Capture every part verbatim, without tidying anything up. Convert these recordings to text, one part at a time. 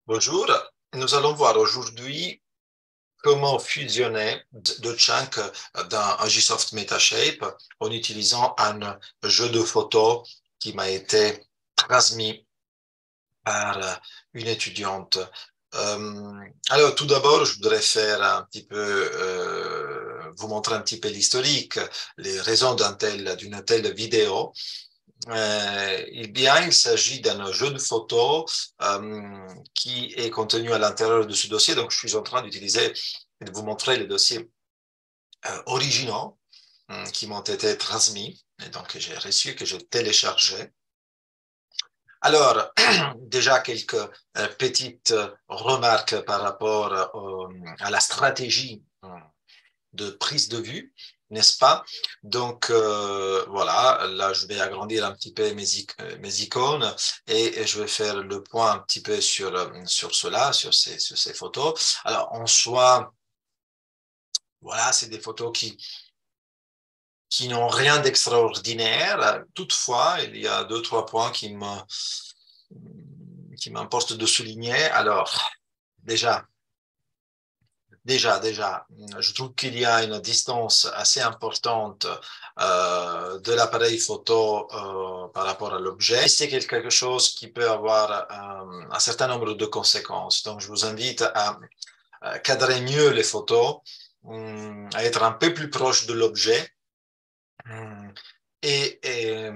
Bonjour, nous allons voir aujourd'hui comment fusionner deux chunks d'un Agisoft Metashape en utilisant un jeu de photos qui m'a été transmis par une étudiante. Euh, alors, tout d'abord, je voudrais faire un petit peu, euh, vous montrer un petit peu l'historique, les raisons d'un tel, d'une telle vidéo. Euh, eh bien, il s'agit d'un jeu de photos euh, qui est contenu à l'intérieur de ce dossier. Donc, je suis en train d'utiliser et de vous montrer les dossiers euh, originaux euh, qui m'ont été transmis et donc que j'ai reçus, que j'ai téléchargés. Alors, déjà quelques euh, petites remarques par rapport euh, à la stratégie euh, de prise de vue, n'est-ce pas? Donc, euh, voilà, là, je vais agrandir un petit peu mes, mes icônes et, et je vais faire le point un petit peu sur, sur cela, sur ces, sur ces photos. Alors, en soi, voilà, c'est des photos qui, qui n'ont rien d'extraordinaire. Toutefois, il y a deux, trois points qui me, qui m'importe de souligner. Alors, déjà, Déjà, déjà, je trouve qu'il y a une distance assez importante euh, de l'appareil photo euh, par rapport à l'objet. C'est quelque chose qui peut avoir euh, un certain nombre de conséquences. Donc, je vous invite à, à cadrer mieux les photos, hum, à être un peu plus proche de l'objet hum, et, et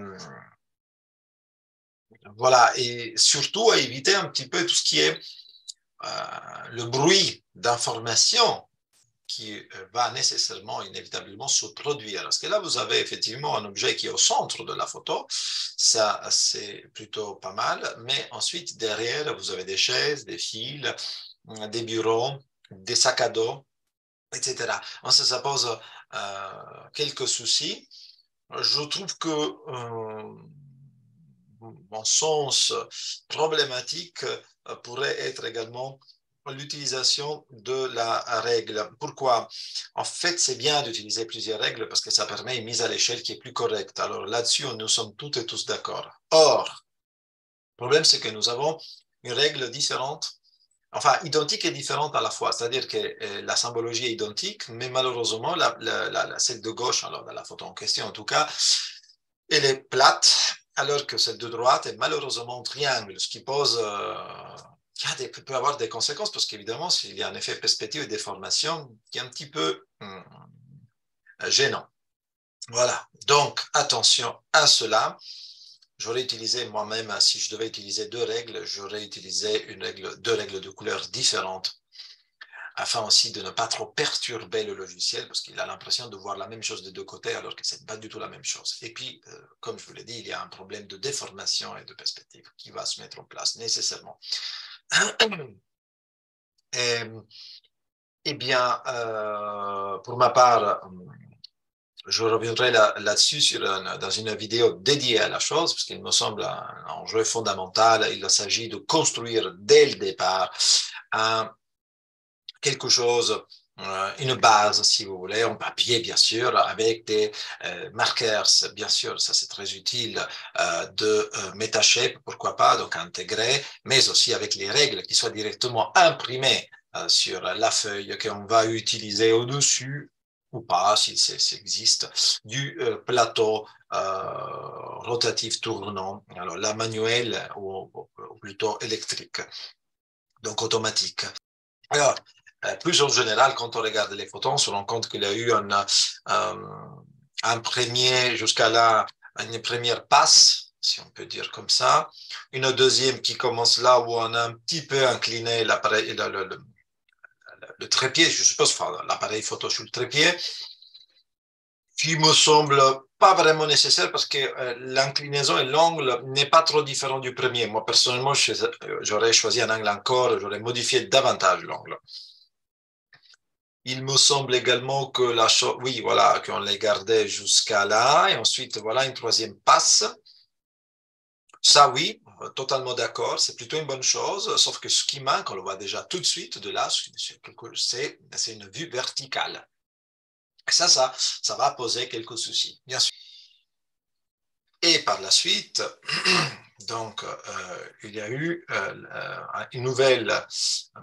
voilà, et surtout à éviter un petit peu tout ce qui est euh, le bruit d'information qui va nécessairement, inévitablement se produire. Parce que là, vous avez effectivement un objet qui est au centre de la photo. Ça, c'est plutôt pas mal. Mais ensuite, derrière, vous avez des chaises, des fils, des bureaux, des sacs à dos, et cetera. Donc, ça, ça pose euh, quelques soucis. Je trouve que euh, mon sens problématique euh, pourrait être également l'utilisation de la règle. Pourquoi? En fait, c'est bien d'utiliser plusieurs règles parce que ça permet une mise à l'échelle qui est plus correcte. Alors là-dessus, nous sommes toutes et tous d'accord. Or, le problème, c'est que nous avons une règle différente, enfin identique et différente à la fois. C'est-à-dire que euh, la symbologie est identique, mais malheureusement, la, la, la, celle de gauche, alors dans la photo en question en tout cas, elle est plate, alors que celle de droite est malheureusement un triangle, ce qui pose, euh, qui a des, peut avoir des conséquences, parce qu'évidemment, s'il y a un effet perspective et déformation qui est un petit peu hum, gênant. Voilà, donc attention à cela. J'aurais utilisé moi-même, si je devais utiliser deux règles, j'aurais utilisé une règle, deux règles de couleurs différentes, afin aussi de ne pas trop perturber le logiciel, parce qu'il a l'impression de voir la même chose des deux côtés, alors que ce n'est pas du tout la même chose. Et puis, euh, comme je vous l'ai dit, il y a un problème de déformation et de perspective qui va se mettre en place nécessairement. Et, eh bien, euh, pour ma part, je reviendrai là, là-dessus sur un, dans une vidéo dédiée à la chose, parce qu'il me semble un enjeu fondamental. Il s'agit de construire dès le départ un quelque chose, euh, une base, si vous voulez, en papier, bien sûr, avec des euh, marqueurs, bien sûr, ça c'est très utile, euh, de euh, Metashape, pourquoi pas, donc intégrer, mais aussi avec les règles qui soient directement imprimées euh, sur la feuille qu'on va utiliser au-dessus ou pas, si ça existe, du euh, plateau euh, rotatif tournant, alors la manuelle ou, ou plutôt électrique, donc automatique. Alors, euh, plus en général, quand on regarde les photos, on se rend compte qu'il y a eu un, euh, un premier, jusqu'à là, une première passe, si on peut dire comme ça, une deuxième qui commence là où on a un petit peu incliné l'appareil, le, le, le, le trépied, je suppose, enfin, l'appareil photo sur le trépied, qui me semble pas vraiment nécessaire parce que euh, l'inclinaison et l'angle n'est pas trop différent du premier. Moi, personnellement, j'aurais choisi un angle encore, j'aurais modifié davantage l'angle. Il me semble également que la chose, oui, voilà, qu'on les gardait jusqu'à là, et ensuite, voilà, une troisième passe. Ça, oui, totalement d'accord, c'est plutôt une bonne chose, sauf que ce qui manque, on le voit déjà tout de suite de là, c'est une vue verticale. Et ça, ça, ça va poser quelques soucis, bien sûr. Et par la suite, Donc, euh, il y a eu euh, une nouvelle euh,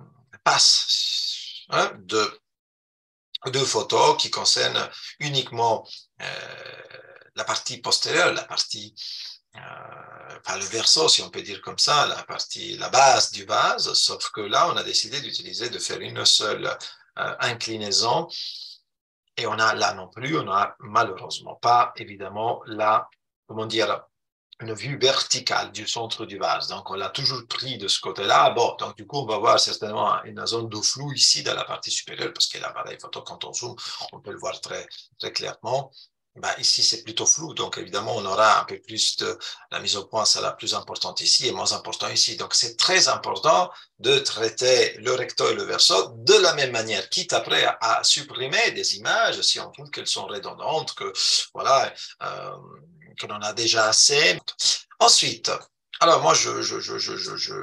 passe hein, de, de photos qui concerne uniquement euh, la partie postérieure, la partie, euh, enfin le verso, si on peut dire comme ça, la partie, la base du vase, sauf que là, on a décidé d'utiliser, de faire une seule euh, inclinaison. Et on a là non plus, on a malheureusement pas, évidemment, la, comment dire, une vue verticale du centre du vase. Donc, on l'a toujours pris de ce côté-là. Bon, donc du coup, on va voir certainement une zone de flou ici dans la partie supérieure, parce que l'appareil photo, quand on zoome, on peut le voir très, très clairement. Ben, ici, c'est plutôt flou, donc évidemment, on aura un peu plus de la mise au point, sera plus importante ici et moins important ici. Donc, c'est très important de traiter le recto et le verso de la même manière, quitte après à, à supprimer des images si on trouve qu'elles sont redondantes, que voilà, euh, que l'on a déjà assez. Ensuite, alors moi, je, je, je, je, je, je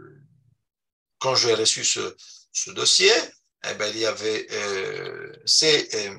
quand j'ai reçu ce, ce dossier, eh ben, il y avait euh, c'est euh,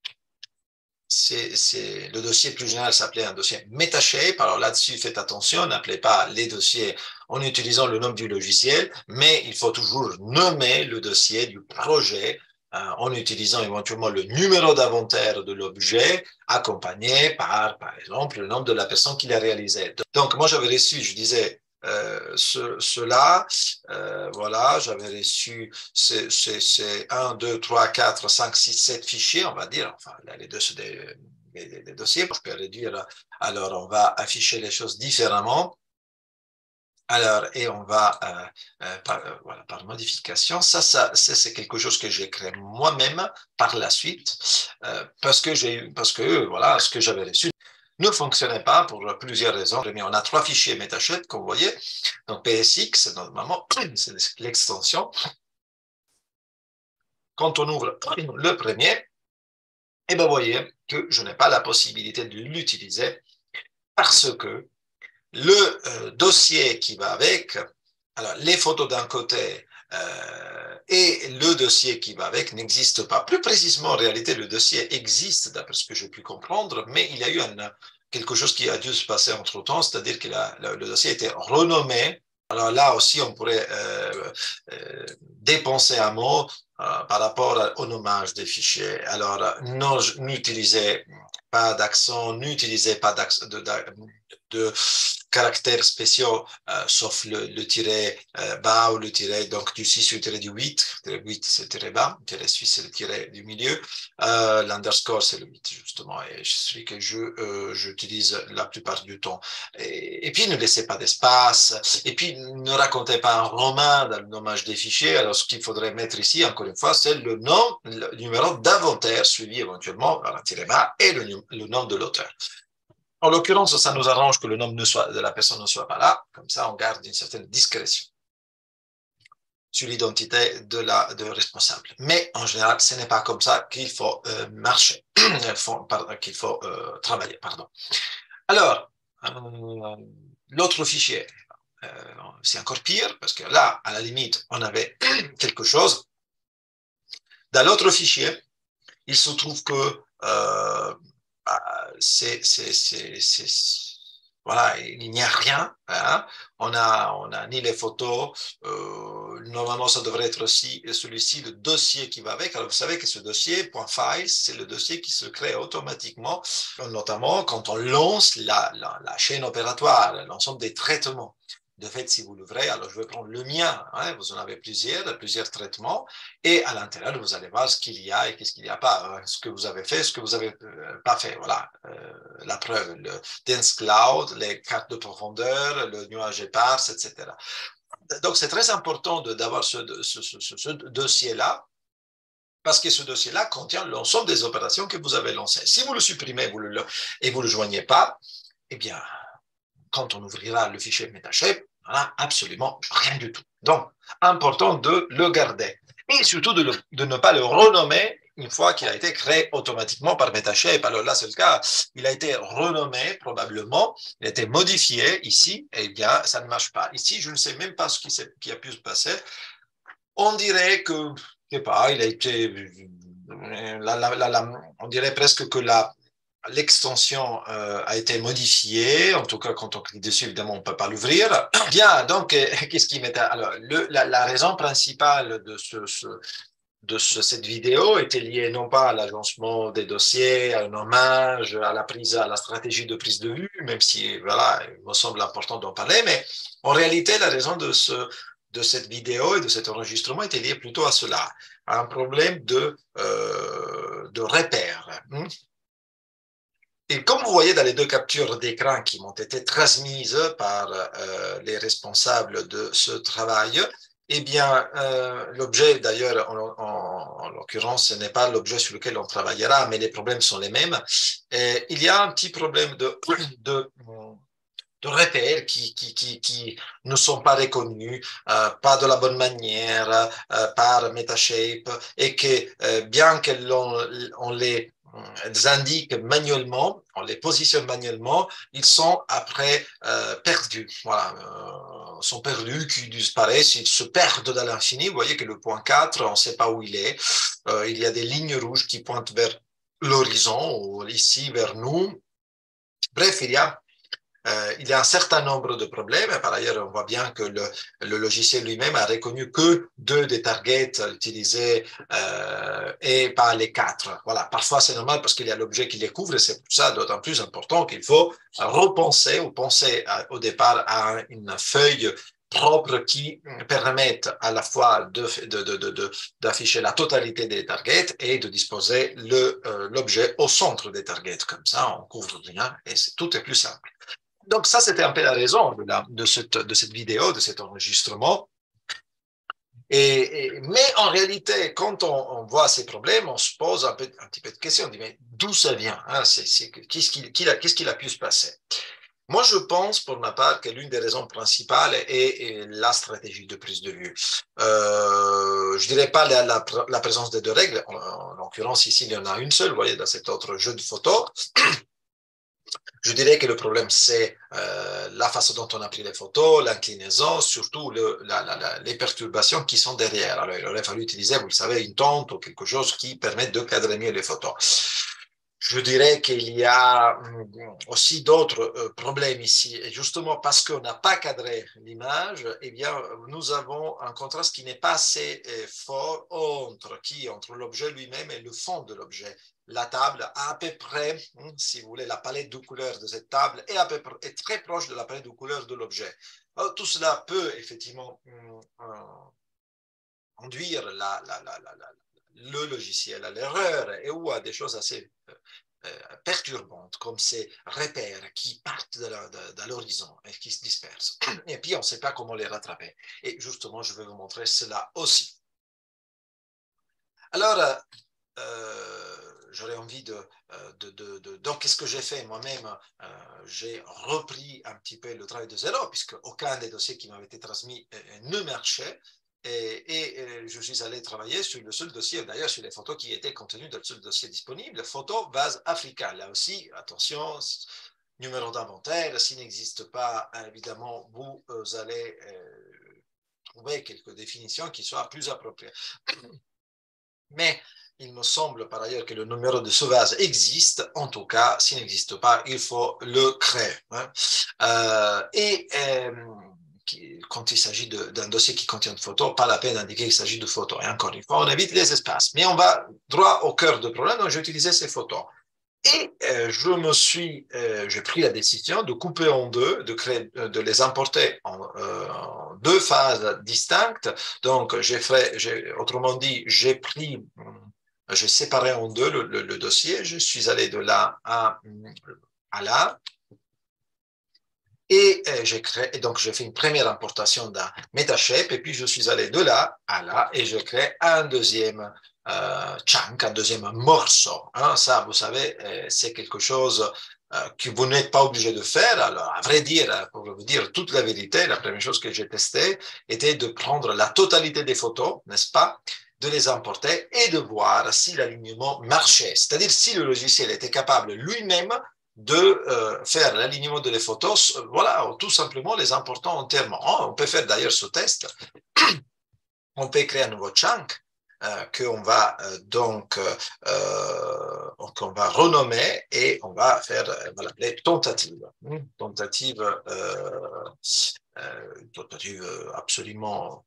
c'est, c'est, le dossier plus général s'appelait un dossier Metashape. Alors là-dessus, faites attention, n'appelez pas les dossiers en utilisant le nom du logiciel, mais il faut toujours nommer le dossier du projet euh, en utilisant éventuellement le numéro d'inventaire de l'objet, accompagné par, par exemple, le nom de la personne qui l'a réalisé. Donc, moi, j'avais reçu, je disais, euh, ce, cela, euh, voilà, j'avais reçu c'est, c'est, c'est un, deux, trois, quatre, cinq, six, sept fichiers, on va dire, enfin, les deux, c'est des, des, des dossiers, je peux réduire, alors on va afficher les choses différemment. Alors, et on va, euh, euh, par, euh, voilà, par modification, ça, ça, ça c'est quelque chose que j'ai créé moi-même par la suite, euh, parce que j'ai, parce que, voilà, ce que j'avais reçu ne fonctionnait pas pour plusieurs raisons. On a trois fichiers Metashape, comme vous voyez. Donc, P S X, normalement, c'est l'extension. Quand on ouvre le premier, et ben, vous voyez que je n'ai pas la possibilité de l'utiliser parce que le euh, dossier qui va avec, alors les photos d'un côté euh, et le dossier qui va avec n'existent pas. Plus précisément, en réalité, le dossier existe, d'après ce que j'ai pu comprendre, mais il y a eu un, quelque chose qui a dû se passer entre-temps, c'est-à-dire que la, le, le dossier a été renommé. Alors là aussi, on pourrait euh, euh, dépenser un mot euh, par rapport au nommage des fichiers. Alors, n'utilisez pas d'accent, n'utilisez pas de, de, de caractères spéciaux, euh, sauf le, le tiret euh, bas ou le tiret, donc du six ou le tiret du huit. Le huit, c'est le tiret bas, le tiret suisse, c'est le tiret du milieu. Euh, L'underscore, c'est le huit, justement, et c'est celui que je, euh, j'utilise la plupart du temps. Et, et puis, ne laissez pas d'espace, et puis, ne racontez pas un roman dans le nommage des fichiers. Alors, ce qu'il faudrait mettre ici, encore une fois, c'est le nom, le numéro d'inventaire, suivi éventuellement par un tiret bas et le, le nom de l'auteur. En l'occurrence, ça nous arrange que le nom ne soit, de la personne ne soit pas là, comme ça on garde une certaine discrétion sur l'identité de la de responsable. Mais en général, ce n'est pas comme ça qu'il faut euh, marcher, qu'il faut euh, travailler. Pardon. Alors, euh, l'autre fichier, euh, c'est encore pire, parce que là, à la limite, on avait quelque chose. Dans l'autre fichier, il se trouve que euh, c'est, c'est, c'est, c'est, voilà, il n'y a rien. Hein. On a, on a ni les photos. Euh, normalement, ça devrait être aussi celui-ci, le dossier qui va avec. Alors, vous savez que ce dossier, .files, c'est le dossier qui se crée automatiquement, notamment quand on lance la, la, la chaîne opératoire, l'ensemble des traitements. De fait, si vous l'ouvrez, alors je vais prendre le mien, hein, vous en avez plusieurs, plusieurs traitements, et à l'intérieur, vous allez voir ce qu'il y a et qu'est-ce qu'il n'y a pas, ce que vous avez fait, ce que vous n'avez euh, pas fait. Voilà, euh, la preuve, le dense cloud, les cartes de profondeur, le nuage éparse, et cetera. Donc, c'est très important d'avoir ce, ce, ce, ce dossier-là, parce que ce dossier-là contient l'ensemble des opérations que vous avez lancées. Si vous le supprimez vous le, et vous ne le joignez pas, eh bien, quand on ouvrira le fichier Metashape, voilà, absolument rien du tout. Donc, important de le garder. Et surtout de, le, de ne pas le renommer une fois qu'il a été créé automatiquement par Metashape. Alors là, c'est le cas. Il a été renommé probablement, il a été modifié ici, et eh bien, ça ne marche pas. Ici, je ne sais même pas ce qui, qui a pu se passer. On dirait que, je ne sais pas, il a été, la, la, la, la, on dirait presque que la, l'extension euh, a été modifiée. En tout cas, quand on clique dessus, évidemment, on ne peut pas l'ouvrir. Bien, donc, euh, qu'est-ce qui m'est... Alors, le, la, la raison principale de, ce, ce, de ce, cette vidéo était liée non pas à l'agencement des dossiers, à un hommage, à la prise, à la stratégie de prise de vue, même si, voilà, il me semble important d'en parler, mais en réalité, la raison de ce de cette vidéo et de cet enregistrement était liée plutôt à cela, à un problème de, euh, de repère. Et comme vous voyez dans les deux captures d'écran qui m'ont été transmises par euh, les responsables de ce travail, eh bien, euh, l'objet, d'ailleurs, en, en, en l'occurrence, ce n'est pas l'objet sur lequel on travaillera, mais les problèmes sont les mêmes. Et il y a un petit problème de, de, de repères qui, qui, qui, qui ne sont pas reconnus, euh, pas de la bonne manière, euh, par Metashape, et que euh, bien que l'on on les indique manuellement, on les positionne manuellement, ils sont après euh, perdus. Voilà, euh, sont perdus, qui disparaissent, ils se perdent dans l'infini. Vous voyez que le point quatre, on ne sait pas où il est. Euh, il y a des lignes rouges qui pointent vers l'horizon, ou ici vers nous. Bref, il y a Euh, il y a un certain nombre de problèmes. Par ailleurs, on voit bien que le, le logiciel lui-même a reconnu que deux des targets utilisés euh, et pas les quatre. Voilà. Parfois, c'est normal parce qu'il y a l'objet qui les couvre et c'est pour ça d'autant plus important qu'il faut repenser ou penser à, au départ à une feuille propre qui permettent à la fois de, de, de, de, de, d'afficher la totalité des targets et de disposer le, euh, l'objet au centre des targets. Comme ça, on couvre rien et c'est, tout est plus simple. Donc ça, c'était un peu la raison de, la, de, cette, de cette vidéo, de cet enregistrement. Et, et, mais en réalité, quand on, on voit ces problèmes, on se pose un, peu, un petit peu de questions. On dit, mais d'où ça vient, hein? c'est, c'est, qu'est-ce, qu'il, qu'il a, qu'est-ce qu'il a pu se passer? Moi, je pense, pour ma part, que l'une des raisons principales est, est la stratégie de prise de vue. Euh, je dirais pas la, la, la présence des deux règles. En, en l'occurrence, ici, il y en a une seule, vous voyez, dans cet autre jeu de photos. Je dirais que le problème, c'est euh, la façon dont on a pris les photos, l'inclinaison, surtout le, la, la, la, les perturbations qui sont derrière. Alors, il aurait fallu utiliser, vous le savez, une tente ou quelque chose qui permette de cadrer mieux les photos. Je dirais qu'il y a aussi d'autres euh, problèmes ici. Et justement, parce qu'on n'a pas cadré l'image, eh bien, nous avons un contraste qui n'est pas assez euh, fort entre, qui, entre l'objet lui-même et le fond de l'objet. La table a à peu près, si vous voulez, la palette de couleurs de cette table est, à peu près, est très proche de la palette de couleurs de l'objet. Tout cela peut effectivement euh, conduire la, la, la, la, la, le logiciel à l'erreur et ou à des choses assez euh, perturbantes, comme ces repères qui partent de, la, de, de l'horizon et qui se dispersent. Et puis, on ne sait pas comment les rattraper. Et justement, je vais vous montrer cela aussi. Alors, euh, j'aurais envie de, de, de, de... Donc, qu'est-ce que j'ai fait moi-même? euh, J'ai repris un petit peu le travail de zéro, puisque aucun des dossiers qui m'avaient été transmis euh, ne marchait. Et, et, je suis allé travailler sur le seul dossier, d'ailleurs sur les photos qui étaient contenues dans le seul dossier disponible, photo vase africain. Là aussi, attention, numéro d'inventaire, s'il n'existe pas, évidemment, vous, vous allez euh, trouver quelques définitions qui soient plus appropriées. Mais il me semble par ailleurs que le numéro de ce vase existe. En tout cas, s'il n'existe pas, il faut le créer. Hein. Euh, et euh, quand il s'agit d'un dossier qui contient de photos, pas la peine d'indiquer qu'il s'agit de photos. Et encore une fois, on évite les espaces. Mais on va droit au cœur du problème, donc j'ai utilisé ces photos. Et euh, je me suis, euh, j'ai pris la décision de couper en deux, de créer, de les importer en, euh, en deux phases distinctes. Donc, j'ai fait, j'ai, autrement dit, j'ai pris, j'ai séparé en deux le, le, le dossier. Je suis allé de là à, à là. Et euh, j'ai créé, et donc j'ai fait une première importation d'un Metashape, et puis je suis allé de là à là, et je crée un deuxième euh, chunk, un deuxième morceau. Hein. Ça, vous savez, euh, c'est quelque chose euh, que vous n'êtes pas obligé de faire. Alors, à vrai dire, pour vous dire toute la vérité, la première chose que j'ai testée était de prendre la totalité des photos, n'est-ce pas, de les importer et de voir si l'alignement marchait. C'est-à-dire si le logiciel était capable lui-même de euh, faire l'alignement de les photos, voilà, tout simplement les important entièrement. Oh, on peut faire d'ailleurs ce test. On peut créer un nouveau chunk euh, qu'on va euh, donc euh, qu'on va renommer et on va faire, on va l'appeler tentative. Tentative, euh, euh, tentative absolument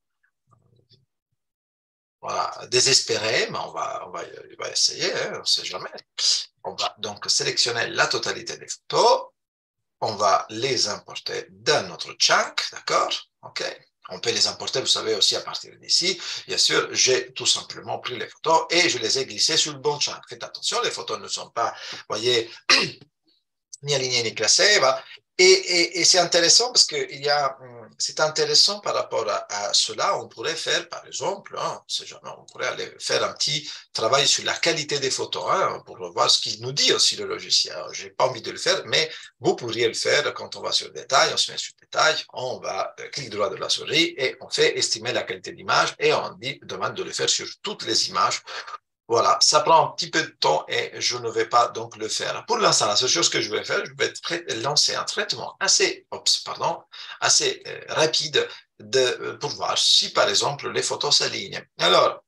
voilà, désespérée, mais on va, on va, on va essayer, hein, on ne sait jamais. On va donc sélectionner la totalité des photos. On va les importer dans notre chunk, d'accord? OK. On peut les importer, vous savez, aussi à partir d'ici. Bien sûr, j'ai tout simplement pris les photos et je les ai glissées sur le bon chunk. Faites attention, les photos ne sont pas, vous voyez, ni alignées ni classées. Bah. Et, et, et c'est intéressant parce que il y a, c'est intéressant par rapport à, à cela. On pourrait faire, par exemple, hein, jamais, on pourrait aller faire un petit travail sur la qualité des photos hein, pour voir ce qu'il nous dit aussi le logiciel. Je n'ai pas envie de le faire, mais vous pourriez le faire quand on va sur détail, on se met sur détail, on va euh, clic droit de la souris et on fait estimer la qualité d'image et on dit, demande de le faire sur toutes les images. Voilà, ça prend un petit peu de temps et je ne vais pas donc le faire. Pour l'instant, la seule chose que je vais faire, je vais lancer un traitement assez, ops, pardon, assez euh, rapide de, pour voir si, par exemple, les photos s'alignent. Alors,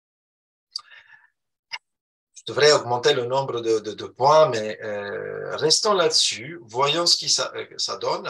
je devrais augmenter le nombre de, de, de points, mais euh, restons là-dessus, voyons ce que ça, euh, ça donne.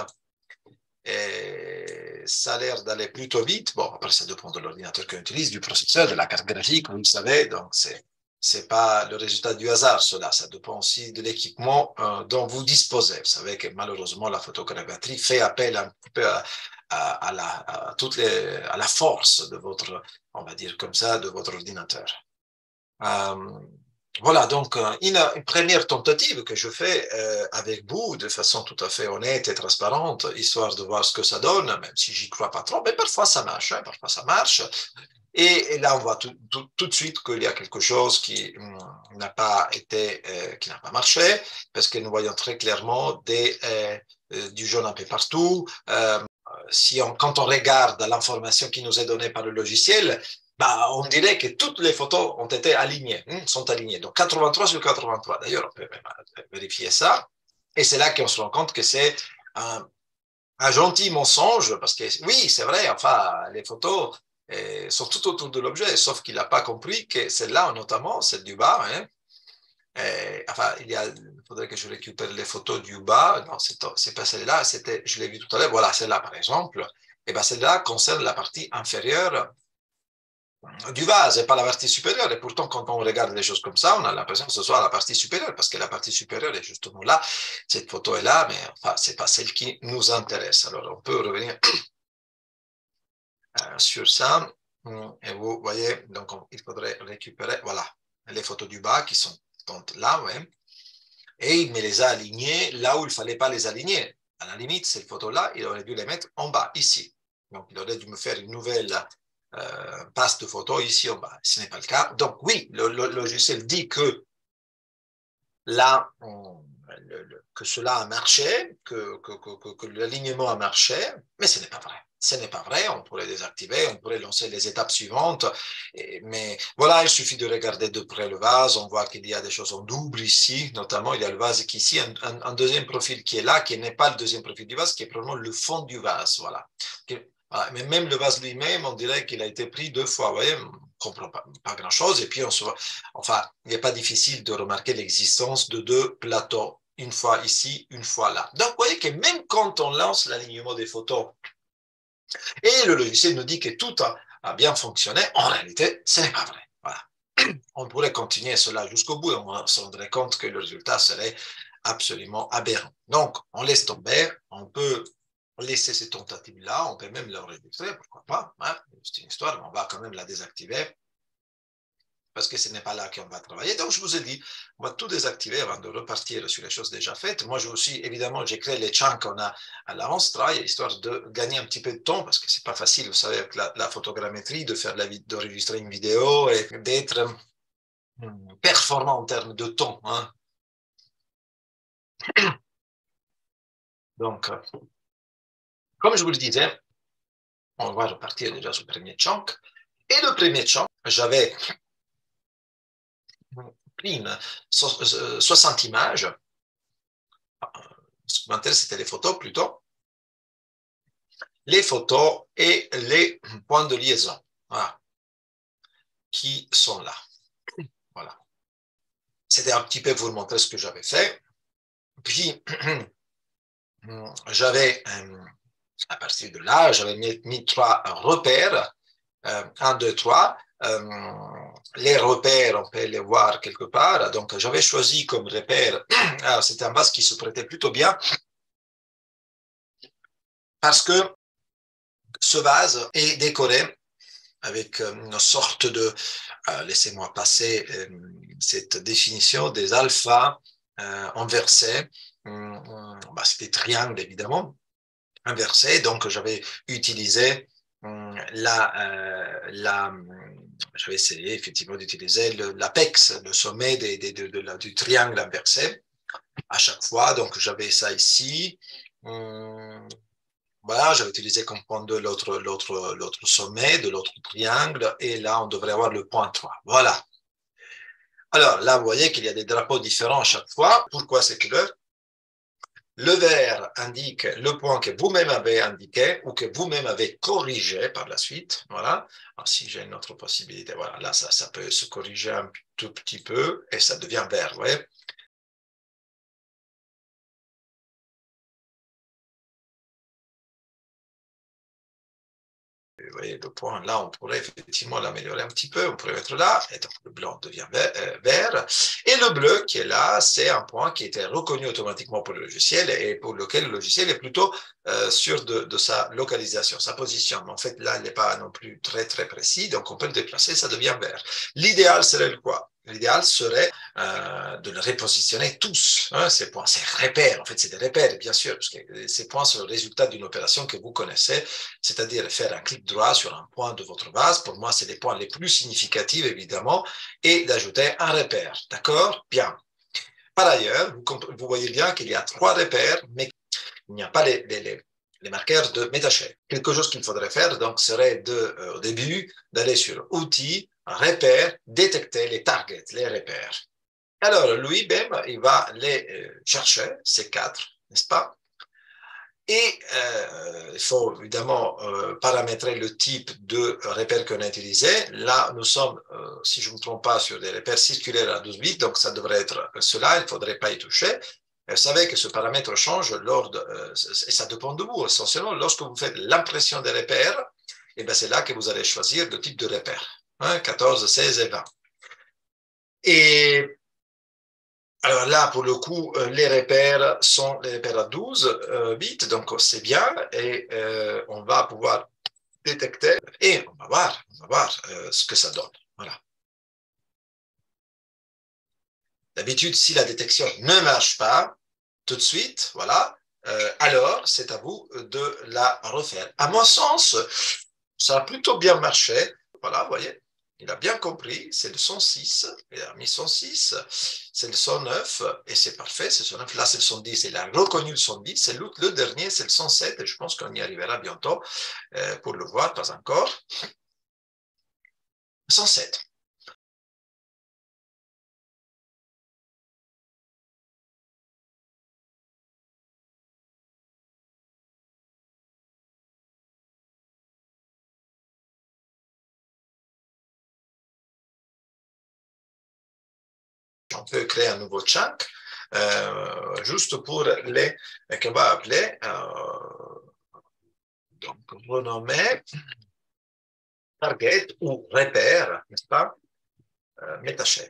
Et ça a l'air d'aller plutôt vite. Bon, après, ça dépend de l'ordinateur qu'on utilise, du processeur, de la carte graphique, vous le savez. Donc, c'est c'est pas le résultat du hasard, cela. Ça dépend aussi de l'équipement euh, dont vous disposez. Vous savez que malheureusement, la photogrammétrie fait appel un peu à, à, à, la, à, toutes les, à la force de votre, on va dire comme ça, de votre ordinateur. Euh, voilà, donc une, une, première tentative que je fais euh, avec vous de façon tout à fait honnête et transparente, histoire de voir ce que ça donne, même si j'y crois pas trop, mais parfois ça marche, hein, parfois ça marche. Et, et là, on voit tout, tout, tout de suite qu'il y a quelque chose qui hum, n'a pas été, euh, qui n'a pas marché, parce que nous voyons très clairement des, euh, euh, du jaune un peu partout. Euh, si on, quand on regarde l'information qui nous est donnée par le logiciel, bah, on dirait que toutes les photos ont été alignées, hein, sont alignées. Donc quatre-vingt-trois sur quatre-vingt-trois. D'ailleurs, on peut même vérifier ça. Et c'est là qu'on se rend compte que c'est un, un gentil mensonge, parce que oui, c'est vrai, enfin, les photos eh, sont tout autour de l'objet, sauf qu'il n'a pas compris que celle-là, notamment, celle du bas, hein, et, enfin, il y a, il faudrait que je récupère les photos du bas. Non, c'est pas celle-là, c'était, je l'ai vu tout à l'heure. Voilà, celle-là, par exemple. Et ben, celle-là concerne la partie inférieure du vase et pas la partie supérieure. Et pourtant, quand on regarde les choses comme ça, on a l'impression que ce soit la partie supérieure, parce que la partie supérieure est justement là. Cette photo est là, mais enfin, c'est pas celle qui nous intéresse. Alors, on peut revenir euh, sur ça. Et vous voyez, donc, on, il faudrait récupérer, voilà, les photos du bas qui sont donc là, ouais. Et il me les a alignés là où il ne fallait pas les aligner. À la limite, ces photos-là, il aurait dû les mettre en bas, ici. Donc, il aurait dû me faire une nouvelle euh, passe de photos ici en bas. Ce n'est pas le cas. Donc, oui, le, le, le logiciel dit que là, on, le, le, que cela a marché, que, que, que, que l'alignement a marché, mais ce n'est pas vrai. Ce n'est pas vrai, on pourrait désactiver, on pourrait lancer les étapes suivantes, et, mais voilà, il suffit de regarder de près le vase, on voit qu'il y a des choses en double ici, notamment il y a le vase qui est ici, un, un, un deuxième profil qui est là, qui n'est pas le deuxième profil du vase, qui est probablement le fond du vase, voilà. Voilà. Mais même le vase lui-même, on dirait qu'il a été pris deux fois, vous voyez, on ne comprend pas, pas grand-chose, et puis on se voit, enfin, il n'est pas difficile de remarquer l'existence de deux plateaux, une fois ici, une fois là. Donc, vous voyez que même quand on lance l'alignement des photos et le logiciel nous dit que tout a, a bien fonctionné, en réalité, ce n'est pas vrai. Voilà. On pourrait continuer cela jusqu'au bout et on se rendrait compte que le résultat serait absolument aberrant. Donc, on laisse tomber, on peut laisser ces tentatives-là, on peut même l'enregistrer, pourquoi pas, hein, c'est une histoire, mais on va quand même la désactiver parce que ce n'est pas là qu'on va travailler. Donc, je vous ai dit, on va tout désactiver avant de repartir sur les choses déjà faites. Moi, je aussi, évidemment, j'ai créé les chunks qu'on a à la Onstrail, histoire de gagner un petit peu de temps, parce que c'est pas facile, vous savez, avec la, la photogrammétrie, de faire la d'enregistrer une vidéo et d'être hum, performant en termes de temps. Hein. Donc, comme je vous le disais, on va repartir déjà sur le premier chunk. Et le premier chunk, j'avais pris une soixante images. Ce qui m'intéresse, c'était les photos plutôt. Les photos et les points de liaison. Voilà. qui sont là. Voilà. C'était un petit peu pour vous montrer ce que j'avais fait. Puis, j'avais, à partir de là, j'avais mis, mis trois repères. Euh, un, deux, trois. Euh, les repères, on peut les voir quelque part. Donc, j'avais choisi comme repère, c'était un vase qui se prêtait plutôt bien parce que ce vase est décoré avec une sorte de, euh, laissez-moi passer euh, cette définition des alphas euh, inversés. Hum, bah, c'était triangle, évidemment, inversé. Donc, j'avais utilisé hum, la, euh, la, j'avais essayé effectivement d'utiliser l'apex, le, le sommet des, des, de, de la, du triangle inversé à chaque fois. Donc, j'avais ça ici. Hum, voilà, j'avais utilisé comme point deux l'autre, l'autre, l'autre sommet de l'autre triangle. Et là, on devrait avoir le point trois. Voilà. Alors, là, vous voyez qu'il y a des drapeaux différents à chaque fois. Pourquoi ces couleurs? Le vert indique le point que vous-même avez indiqué ou que vous-même avez corrigé par la suite. Voilà. Alors, si j'ai une autre possibilité, voilà, là, ça, ça peut se corriger un tout petit peu et ça devient vert. Vous voyez? Vous voyez, le point là, on pourrait effectivement l'améliorer un petit peu. On pourrait mettre là, et donc le blanc devient vert. Et le bleu qui est là, c'est un point qui était reconnu automatiquement pour le logiciel et pour lequel le logiciel est plutôt euh, sûr de, de sa localisation, sa position. Mais en fait, là, il n'est pas non plus très, très précis, donc on peut le déplacer, ça devient vert. L'idéal serait le quoi? L'idéal serait euh, de le repositionner tous, hein, ces points, ces repères. En fait, c'est des repères, bien sûr, parce que ces points sont le résultat d'une opération que vous connaissez, c'est-à-dire faire un clic droit sur un point de votre base. Pour moi, c'est les points les plus significatifs, évidemment, et d'ajouter un repère. D'accord? Bien. Par ailleurs, vous, vous voyez bien qu'il y a trois repères, mais il n'y a pas les, les, les les marqueurs de MetaShape. Quelque chose qu'il faudrait faire, donc, serait de, euh, au début d'aller sur Outils, Repères, détecter les targets, les repères. Alors, lui-même, il va les euh, chercher, ces quatre, n'est-ce pas? Et euh, il faut évidemment euh, paramétrer le type de repère qu'on a utilisé. Là, nous sommes, euh, si je ne me trompe pas, sur des repères circulaires à douze bits, donc ça devrait être cela, il ne faudrait pas y toucher. Vous savez que ce paramètre change lors de, euh, et ça dépend de vous, essentiellement, lorsque vous faites l'impression des repères, et bien c'est là que vous allez choisir le type de repère, hein, quatorze, seize et vingt. Et alors là, pour le coup, les repères sont les repères à douze euh, bits, donc c'est bien, et euh, on va pouvoir détecter, et on va voir, on va voir euh, ce que ça donne. Voilà. D'habitude, si la détection ne marche pas tout de suite, voilà, euh, alors c'est à vous de la refaire. À mon sens, ça a plutôt bien marché. Voilà, vous voyez, il a bien compris, c'est le son six, il a mis son six, c'est le son neuf, et c'est parfait, c'est le son neuf. Là, c'est le son dix, il a reconnu le son dix, et le dernier, c'est le son sept, et je pense qu'on y arrivera bientôt euh, pour le voir, pas encore. son sept. On peut créer un nouveau chunk, euh, juste pour les, qu'on va appeler, euh, donc, renommer target ou repère, n'est-ce pas, euh, MetaShape.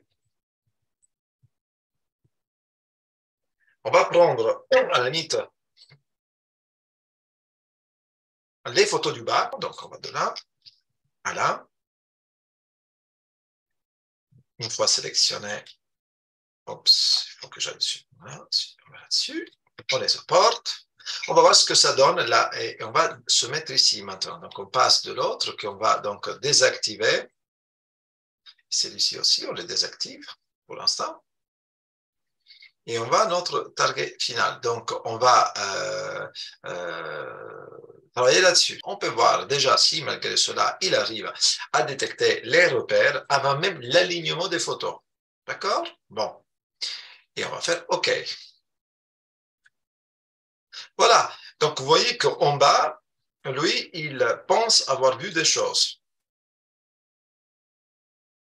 On va prendre, à la limite, les photos du bas, donc on va de là à là. Une fois sélectionné, oups, il faut que j'aille dessus. Voilà, on va là-dessus, on les supporte. On va voir ce que ça donne là, et on va se mettre ici maintenant. Donc on passe de l'autre, qu'on va donc désactiver. Celui-ci aussi, on le désactive pour l'instant. Et on va à notre target final. Donc, on va euh, euh, travailler là-dessus. On peut voir déjà si, malgré cela, il arrive à détecter les repères avant même l'alignement des photos. D'accord? Bon. Et on va faire OK. Voilà. Donc, vous voyez qu'en bas, lui, il pense avoir vu des choses.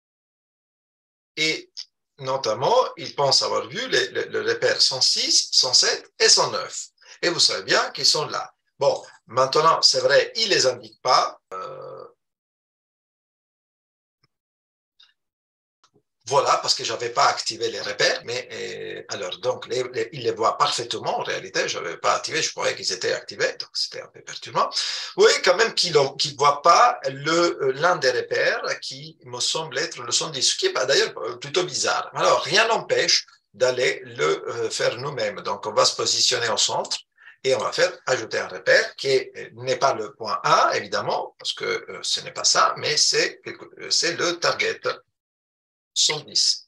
et notamment, il pense avoir vu les, les, le repère cent six, cent sept et cent neuf. Et vous savez bien qu'ils sont là. Bon, maintenant, c'est vrai, il ne les indique pas. Euh, Voilà, parce que je n'avais pas activé les repères, mais euh, alors, donc, les, les, ils les voient parfaitement en réalité. Je n'avais pas activé, je croyais qu'ils étaient activés, donc c'était un peu perturbant. Oui, quand même qu'ils ne voient pas l'un des repères qui me semble être le cent dix, ce qui est d'ailleurs plutôt bizarre. Alors, rien n'empêche d'aller le euh, faire nous-mêmes. Donc, on va se positionner au centre et on va faire ajouter un repère qui n'est pas le point A, évidemment, parce que euh, ce n'est pas ça, mais c'est le target. cent dix.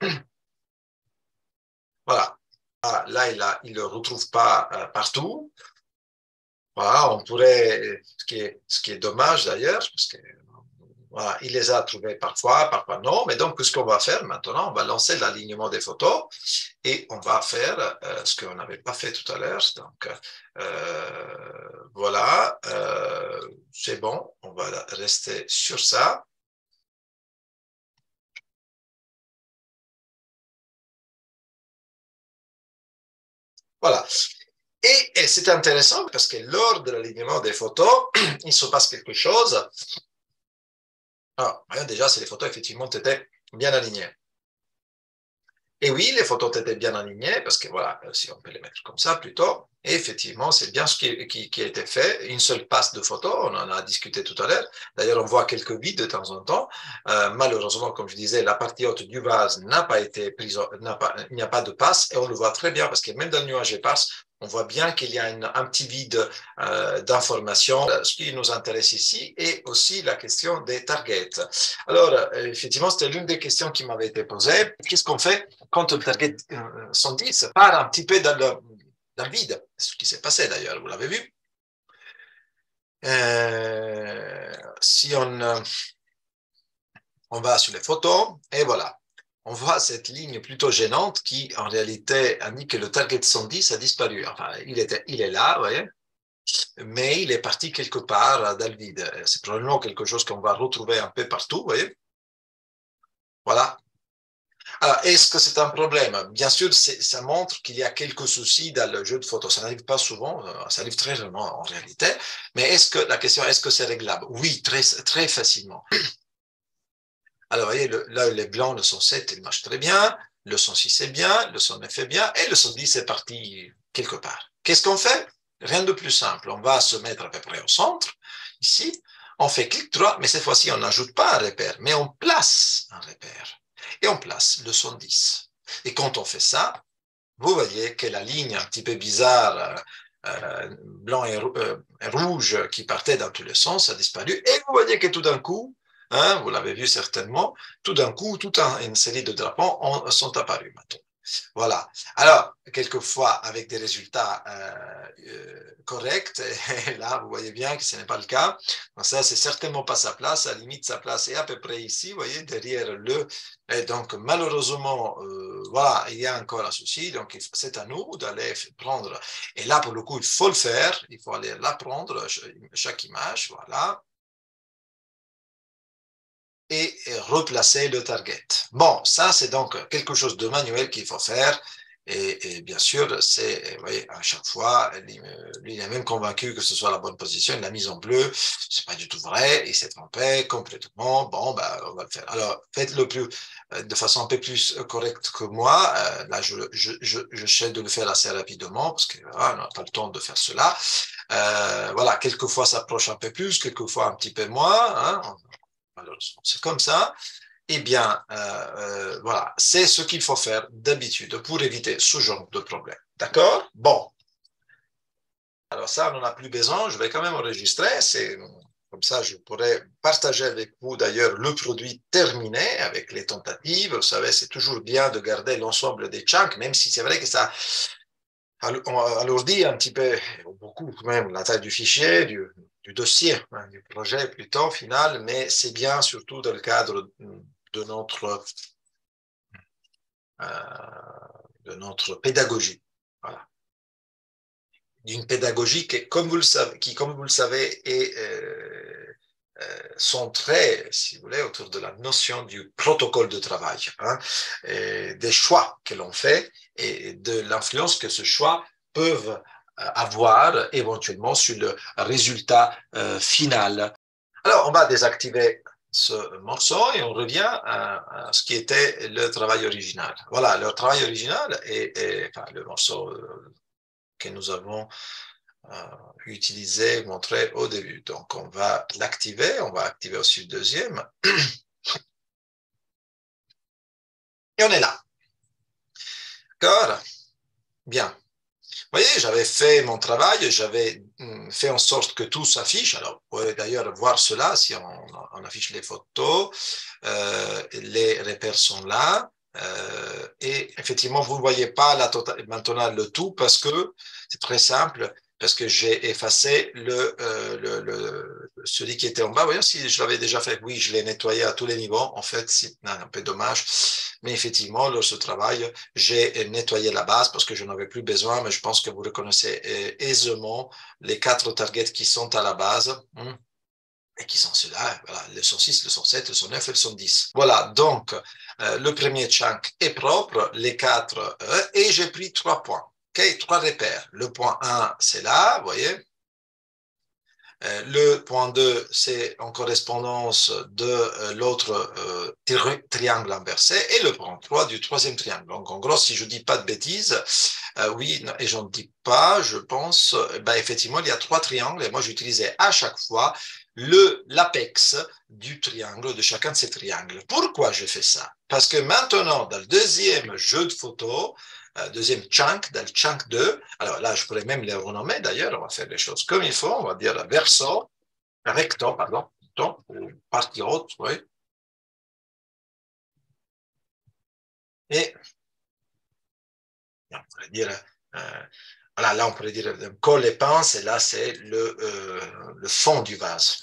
Voilà. Ah, là, il ne le retrouve pas euh, partout. Voilà, on pourrait, ce qui est, ce qui est dommage d'ailleurs, parce que voilà, il les a trouvés parfois, parfois non. Mais donc, ce qu'on va faire maintenant, on va lancer l'alignement des photos et on va faire euh, ce qu'on n'avait pas fait tout à l'heure. Donc, euh, voilà, euh, c'est bon, on va rester sur ça. Voilà. Et, et c'est intéressant parce que lors de l'alignement des photos, il se passe quelque chose. Alors, déjà, si les photos effectivement étaient bien alignées. Et oui, les photos étaient bien alignées parce que voilà, si on peut les mettre comme ça plutôt. Et effectivement, c'est bien ce qui, qui, qui, a été fait. Une seule passe de photos, on en a discuté tout à l'heure. D'ailleurs, on voit quelques vides de temps en temps. Euh, malheureusement, comme je disais, la partie haute du vase n'a pas été prise, n'a pas, il n'y a pas de passe et on le voit très bien parce que même dans le nuage éparse, on voit bien qu'il y a une, un petit vide euh, d'information. Ce qui nous intéresse ici est aussi la question des targets. Alors, effectivement, c'était l'une des questions qui m'avait été posée. Qu'est-ce qu'on fait quand le target cent dix part un petit peu dans le, dans le vide? Ce qui s'est passé d'ailleurs, vous l'avez vu. Euh, si on, on va sur les photos, et voilà. On voit cette ligne plutôt gênante qui, en réalité, indique que le target cent dix a disparu. Enfin, il, était, il est là, vous voyez, mais il est parti quelque part dans le vide. C'est probablement quelque chose qu'on va retrouver un peu partout, vous voyez. Voilà. Alors, est-ce que c'est un problème? Bien sûr, ça montre qu'il y a quelques soucis dans le jeu de photo. Ça n'arrive pas souvent, ça arrive très rarement en réalité. Mais est-ce que la question, est-ce que c'est réglable? Oui, très, très facilement. Alors, vous voyez, le, là, les blancs, le cent sept, il marche très bien. Le cent six est bien, le cent neuf est bien, et le cent dix est parti quelque part. Qu'est-ce qu'on fait? Rien de plus simple. On va se mettre à peu près au centre, ici. On fait clic droit, mais cette fois-ci, on n'ajoute pas un repère, mais on place un repère. Et on place le cent dix. Et quand on fait ça, vous voyez que la ligne un petit peu bizarre, euh, blanc et, euh, et rouge, qui partait dans tous les sens, a disparu. Et vous voyez que tout d'un coup, hein, vous l'avez vu certainement, tout d'un coup, toute un, une série de drapeaux ont, sont apparus maintenant. Voilà. Alors, quelquefois, avec des résultats euh, euh, corrects, et là, vous voyez bien que ce n'est pas le cas. Donc, ça, c'est certainement pas sa place. À la limite, sa place est à peu près ici, vous voyez, derrière le. Et donc, malheureusement, euh, voilà, il y a encore un souci. Donc, c'est à nous d'aller prendre. Et là, pour le coup, il faut le faire. Il faut aller la prendre, chaque image, voilà. Et replacer le target. Bon, ça, c'est donc quelque chose de manuel qu'il faut faire. Et, et bien sûr, c'est, vous voyez, à chaque fois, lui, il est même convaincu que ce soit la bonne position. Il l'a mise en bleu. C'est pas du tout vrai. Il s'est trompé complètement. Bon, ben, on va le faire. Alors, faites-le plus, de façon un peu plus correcte que moi. Euh, là, je, je, je, j'essaie de le faire assez rapidement parce qu'on voilà, n'a pas le temps de faire cela. Euh, voilà, quelquefois, ça approche un peu plus, quelquefois un petit peu moins. Hein. Malheureusement, c'est comme ça. Eh bien, euh, euh, voilà, c'est ce qu'il faut faire d'habitude pour éviter ce genre de problème. D'accord? Bon, alors ça, on n'en a plus besoin. Je vais quand même enregistrer. C'est comme ça, je pourrais partager avec vous d'ailleurs le produit terminé avec les tentatives. Vous savez, c'est toujours bien de garder l'ensemble des chunks, même si c'est vrai que ça alourdit un petit peu, beaucoup même, la taille du fichier, du, du dossier, hein, du projet plutôt final, mais c'est bien surtout dans le cadre de notre, euh, de notre pédagogie. Voilà. D'une pédagogie qui, comme vous le savez, qui, comme vous le savez, est euh, euh, centré, si vous voulez, autour de la notion du protocole de travail, hein, et des choix que l'on fait et de l'influence que ce choix peuvent avoir éventuellement sur le résultat euh, final. Alors, on va désactiver ce morceau et on revient à, à ce qui était le travail original. Voilà, le travail original est, est enfin, le morceau euh, que nous avons euh, utilisé, montré au début. Donc, on va l'activer, on va activer aussi le deuxième. Et on est là. D'accord? Bien. Vous voyez, j'avais fait mon travail, j'avais fait en sorte que tout s'affiche. Alors, vous pouvez d'ailleurs voir cela si on, on affiche les photos. Euh, les repères sont là. Euh, et effectivement, vous ne voyez pas la totale, maintenant le tout parce que c'est très simple, parce que j'ai effacé le, euh, le, le, celui qui était en bas. Voyons si je l'avais déjà fait. Oui, je l'ai nettoyé à tous les niveaux. En fait, c'est un peu dommage. Mais effectivement, lors de ce travail, j'ai nettoyé la base parce que je n'avais plus besoin, mais je pense que vous reconnaissez aisément les quatre targets qui sont à la base. Hein, et qui sont ceux-là, voilà, le cent six, le cent sept, le cent neuf et le cent dix. Voilà, donc euh, le premier chunk est propre, les quatre, euh, et j'ai pris trois points, okay, trois repères. Le point un, c'est là, vous voyez. Euh, le point deux, c'est en correspondance de euh, l'autre euh, tri triangle inversé, et le point trois du troisième triangle. Donc, en gros, si je ne dis pas de bêtises, euh, oui, non, et j'en dis pas, je pense, ben, effectivement, il y a trois triangles, et moi, j'utilisais à chaque fois le l'apex du triangle, de chacun de ces triangles. Pourquoi je fais ça? Parce que maintenant, dans le deuxième jeu de photos, euh, deuxième chunk, dans le chunk deux, alors là, je pourrais même les renommer d'ailleurs, on va faire les choses comme il faut, on va dire verso, recto, pardon, ou partie haute, oui. Et on pourrait dire, euh, voilà, là, on pourrait dire col et pince, et là, c'est le, euh, le fond du vase.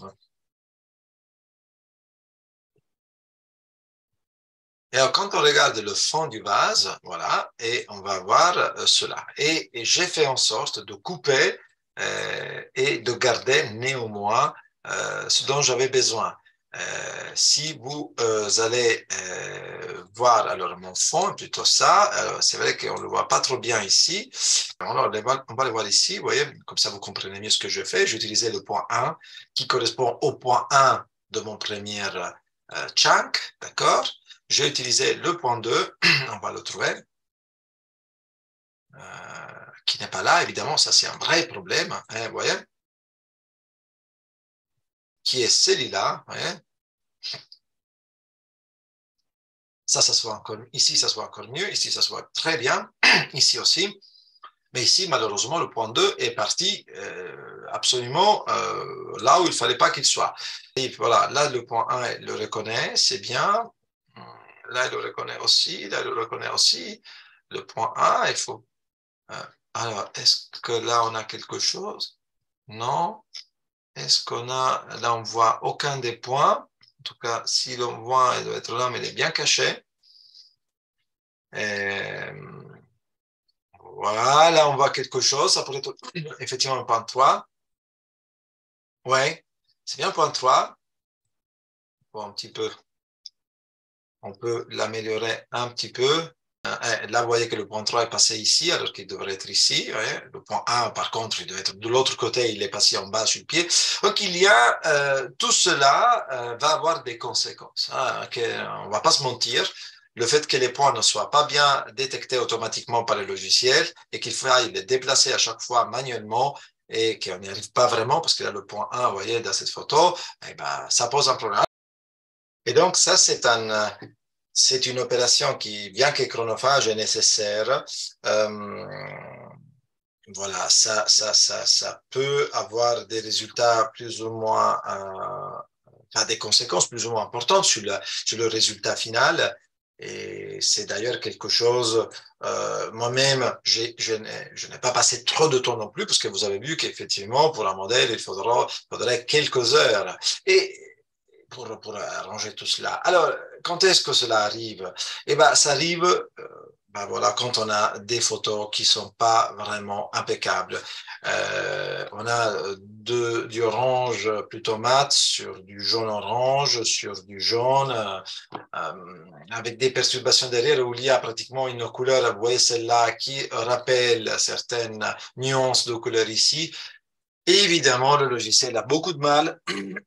Et alors, quand on regarde le fond du vase, voilà, et on va voir euh, cela. Et, et j'ai fait en sorte de couper euh, et de garder néanmoins euh, ce dont j'avais besoin. Euh, si vous euh, allez euh, voir alors mon fond, plutôt ça, c'est vrai qu'on ne le voit pas trop bien ici. Alors, on va, on va le voir ici, vous voyez, comme ça vous comprenez mieux ce que je fais. J'ai utilisé le point un qui correspond au point un de mon premier euh, chunk, d'accord? J'ai utilisé le point deux, on va le trouver, euh, qui n'est pas là, évidemment, ça c'est un vrai problème, hein, vous voyez, qui est celui-là, vous voyez. Ça, ça se voit encore, ici, ça se voit encore mieux, ici, ça se voit très bien, ici aussi, mais ici, malheureusement, le point deux est parti euh, absolument euh, là où il ne fallait pas qu'il soit. Et voilà, là, le point un, il le reconnaît, c'est bien, là, il le reconnaît aussi, là, il le reconnaît aussi, le point un, il faut... Euh, alors, est-ce que là, on a quelque chose? Non. Est-ce qu'on a... Là, on ne voit aucun des points. En tout cas, si l'on voit, il doit être là, mais il est bien caché. Et... Voilà, là, on voit quelque chose. Ça pourrait être effectivement un point trois. Oui, c'est bien un point trois. Bon, un petit peu. On peut l'améliorer un petit peu. Là, vous voyez que le point trois est passé ici, alors qu'il devrait être ici. Ouais. Le point un, par contre, il doit être de l'autre côté, il est passé en bas sur le pied. Donc, il y a, euh, tout cela euh, va avoir des conséquences. Hein, que, on ne va pas se mentir. Le fait que les points ne soient pas bien détectés automatiquement par le logiciel et qu'il faille les déplacer à chaque fois manuellement et qu'on n'y arrive pas vraiment, parce que là, le point un, vous voyez, dans cette photo, eh ben, ça pose un problème. Et donc, ça, c'est un... C'est une opération qui, bien que chronophage, est nécessaire. Euh, voilà, ça, ça, ça, ça peut avoir des résultats plus ou moins, euh, enfin, des conséquences plus ou moins importantes sur le, sur le résultat final. Et c'est d'ailleurs quelque chose, euh, moi-même, j'ai, je n'ai pas passé trop de temps non plus, parce que vous avez vu qu'effectivement, pour un modèle, il faudra, faudrait quelques heures. Et pour, pour arranger tout cela. Alors, quand est-ce que cela arrive? Eh bien, ça arrive euh, Ben voilà, quand on a des photos qui sont pas vraiment impeccables, euh, on a de, du orange plutôt mat sur du jaune orange, sur du jaune, euh, euh, avec des perturbations derrière où il y a pratiquement une couleur, vous voyez celle-là qui rappelle certaines nuances de couleur ici. Et évidemment, le logiciel a beaucoup de mal.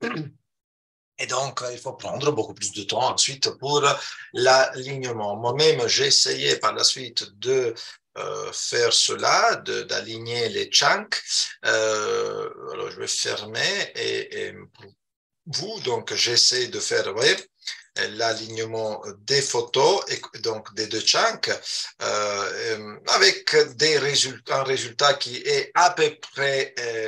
Et donc, il faut prendre beaucoup plus de temps ensuite pour l'alignement. Moi-même, j'ai essayé par la suite de euh, faire cela, de- d'aligner les chunks. Euh, alors, je vais fermer et, et pour vous, donc j'essaie de faire, vous voyez, l'alignement des photos et donc des deux chunks euh, avec des résultats, un résultat qui est à peu près euh,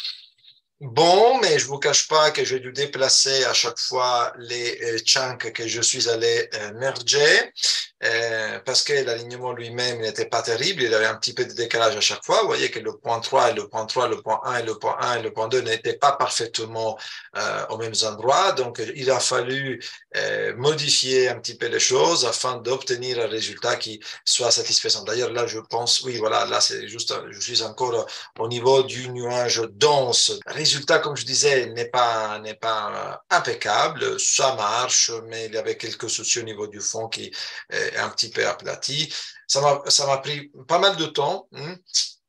bon, mais je vous cache pas que j'ai dû déplacer à chaque fois les euh, chunks que je suis allé euh, merger euh, parce que l'alignement lui-même n'était pas terrible. Il avait un petit peu de décalage à chaque fois. Vous voyez que le point trois et le point trois, le point un et le point un et le point deux n'étaient pas parfaitement euh, aux mêmes endroits. Donc, il a fallu euh, modifier un petit peu les choses afin d'obtenir un résultat qui soit satisfaisant. D'ailleurs, là, je pense, oui, voilà, là, c'est juste, je suis encore au niveau du nuage dense. Le résultat, comme je disais, n'est pas, n'est pas impeccable. Ça marche, mais il y avait quelques soucis au niveau du fond qui est un petit peu aplati. Ça m'a, ça m'a pris pas mal de temps. Hein.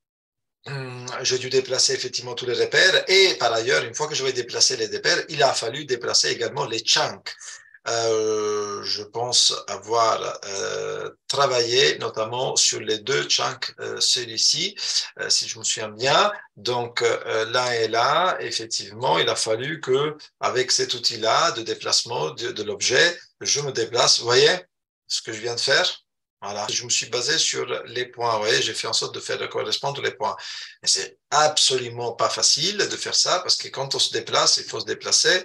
J'ai dû déplacer effectivement tous les repères et par ailleurs, une fois que je vais déplacer les repères, il a fallu déplacer également les chunks. Euh, je pense avoir euh, travaillé notamment sur les deux chunks, euh, celui-ci, euh, si je me souviens bien. Donc euh, là et là, effectivement, il a fallu que, avec cet outil-là de déplacement de, de l'objet, je me déplace. Vous voyez ce que je viens de faire? Voilà. Je me suis basé sur les points. Vous voyez, j'ai fait en sorte de faire correspondre les points. Mais c'est absolument pas facile de faire ça parce que quand on se déplace, il faut se déplacer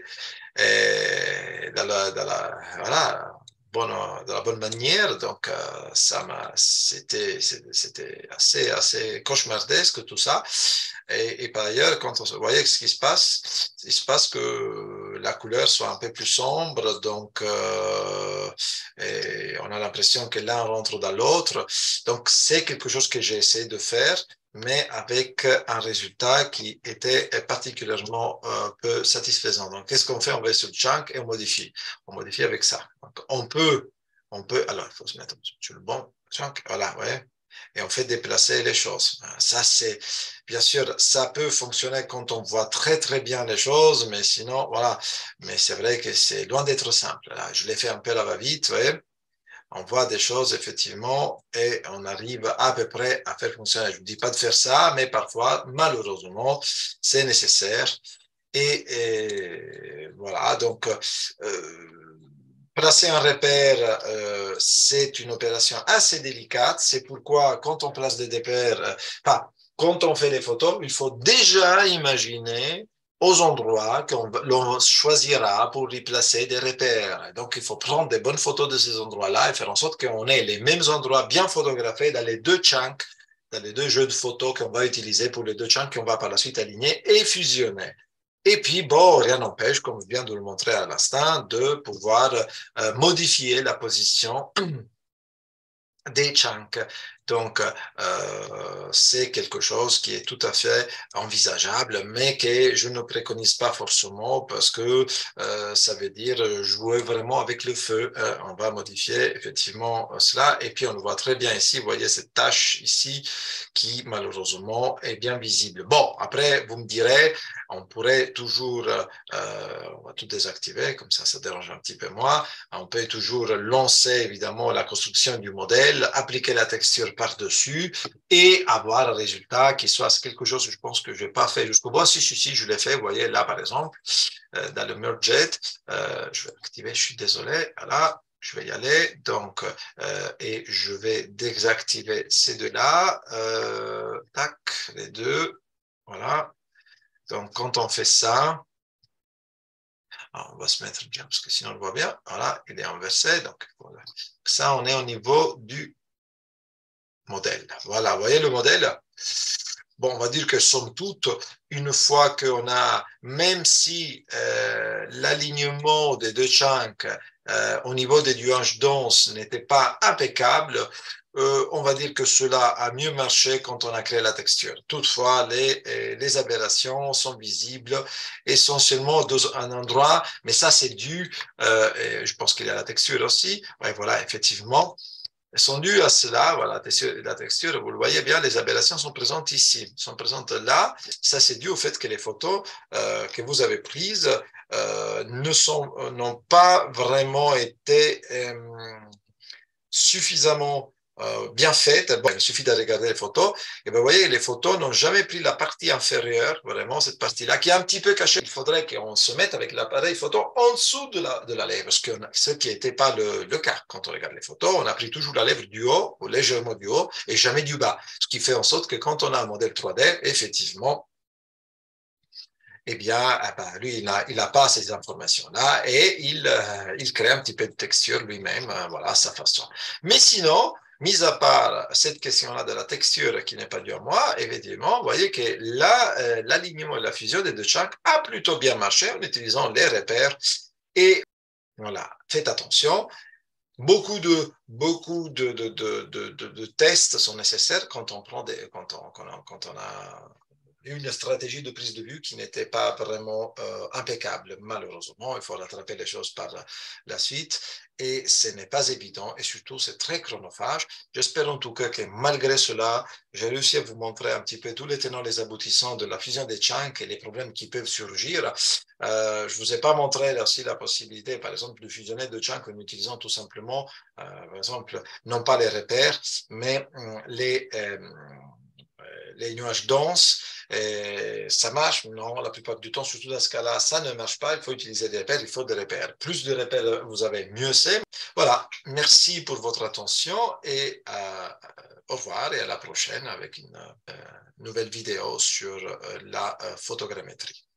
et dans la, dans la, voilà, bonne, de la bonne manière. Donc, euh, ça m'a, c'était, c'était assez, assez cauchemardesque tout ça. Et, et par ailleurs, quand on se voyait ce qui se passe, il se passe que la couleur soit un peu plus sombre, donc euh, et on a l'impression que l'un rentre dans l'autre. Donc, c'est quelque chose que j'ai essayé de faire, mais avec un résultat qui était particulièrement euh, peu satisfaisant. Donc, qu'est-ce qu'on fait? On va sur le chunk et on modifie. On modifie avec ça. Donc, on peut, on peut, alors, il faut se mettre sur le bon chunk. Voilà, ouais. Et on fait déplacer les choses. Ça, c'est, bien sûr, ça peut fonctionner quand on voit très, très bien les choses, mais sinon, voilà. Mais c'est vrai que c'est loin d'être simple. Là, je l'ai fait un peu à la va-vite, ouais. On voit des choses, effectivement, et on arrive à peu près à faire fonctionner. Je ne vous dis pas de faire ça, mais parfois, malheureusement, c'est nécessaire. Et, et voilà, donc, euh, placer un repère, euh, c'est une opération assez délicate. C'est pourquoi, quand on place des repères, euh, enfin, quand on fait les photos, il faut déjà imaginer aux endroits qu'on l'on choisira pour y placer des repères. Donc, il faut prendre des bonnes photos de ces endroits-là et faire en sorte qu'on ait les mêmes endroits bien photographiés dans les deux chunks, dans les deux jeux de photos qu'on va utiliser pour les deux chunks qu'on va par la suite aligner et fusionner. Et puis, bon, rien n'empêche, comme je viens de le montrer à l'instant, de pouvoir euh, modifier la position des chunks. Donc, euh, c'est quelque chose qui est tout à fait envisageable, mais que je ne préconise pas forcément parce que euh, ça veut dire jouer vraiment avec le feu. Euh, on va modifier effectivement cela. Et puis, on le voit très bien ici. Vous voyez cette tache ici qui, malheureusement, est bien visible. Bon, après, vous me direz, on pourrait toujours, euh, on va tout désactiver, comme ça, ça dérange un petit peu moins. On peut toujours lancer, évidemment, la construction du modèle, appliquer la texture par-dessus et avoir un résultat qui soit quelque chose que je pense que je n'ai pas fait jusqu'au bout. Si, si, si, je l'ai fait. Vous voyez, là, par exemple, euh, dans le Merge, euh, je vais activer, je suis désolé. Voilà. Je vais y aller, donc, euh, et je vais désactiver ces deux-là. Euh, tac, les deux. Voilà. Donc, quand on fait ça, alors, on va se mettre bien, parce que sinon on le voit bien. Voilà, il est inversé. Donc, voilà. Ça, on est au niveau du modèle. Voilà, vous voyez le modèle? Bon, on va dire que somme toute, une fois qu'on a, même si euh, l'alignement des deux chunks euh, au niveau des nuages denses n'était pas impeccable, euh, on va dire que cela a mieux marché quand on a créé la texture. Toutefois, les, les aberrations sont visibles essentiellement dans un endroit, mais ça c'est dû, euh, je pense qu'il y a la texture aussi, ouais, voilà, effectivement, elles sont dues à cela, voilà, la texture, vous le voyez bien, les aberrations sont présentes ici, sont présentes là. Ça, c'est dû au fait que les photos euh, que vous avez prises euh, ne sont, n'ont pas vraiment été euh, suffisamment euh, bien faites. Bon, il suffit de regarder les photos. Et ben, vous voyez, les photos n'ont jamais pris la partie inférieure, vraiment cette partie-là, qui est un petit peu cachée. Il faudrait qu'on se mette avec l'appareil photo en dessous de la, de la lèvre, ce, que, ce qui n'était pas le, le cas. Quand on regarde les photos, on a pris toujours la lèvre du haut, ou légèrement du haut, et jamais du bas. Ce qui fait en sorte que quand on a un modèle trois D, effectivement, eh bien, eh ben, lui, il n'a il a pas ces informations-là et il, euh, il crée un petit peu de texture lui-même, euh, voilà, à sa façon. Mais sinon, mis à part cette question-là de la texture qui n'est pas due à moi, évidemment, vous voyez que là, euh, l'alignement et la fusion des deux chunks a plutôt bien marché en utilisant les repères. Et voilà, faites attention. Beaucoup de, beaucoup de, de, de, de, de, de tests sont nécessaires quand on prend des, quand on, quand on, quand on a une stratégie de prise de vue qui n'était pas vraiment euh, impeccable. Malheureusement, il faut rattraper les choses par la, la suite et ce n'est pas évident et surtout c'est très chronophage. J'espère en tout cas que malgré cela, j'ai réussi à vous montrer un petit peu tous les tenants, les aboutissants de la fusion des chunks et les problèmes qui peuvent surgir. Euh, je ne vous ai pas montré aussi la possibilité, par exemple, de fusionner deux chunks en utilisant tout simplement, euh, par exemple, non pas les repères, mais euh, les, euh, les nuages denses. Et ça marche? Non, la plupart du temps, surtout dans ce cas-là, ça ne marche pas. Il faut utiliser des repères, il faut des repères. Plus de repères vous avez, mieux c'est. Voilà, merci pour votre attention et euh, au revoir et à la prochaine avec une euh, nouvelle vidéo sur euh, la euh, photogrammétrie.